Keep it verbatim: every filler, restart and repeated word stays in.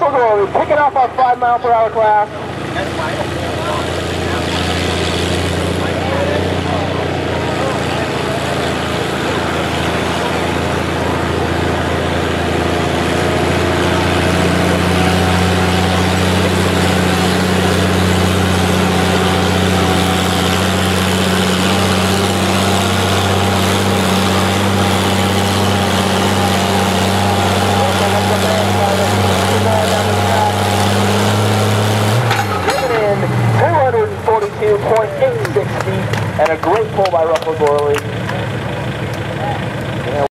Michael Gorley picking up our five mile per hour class. forty-two point eight six feet, and a great pull by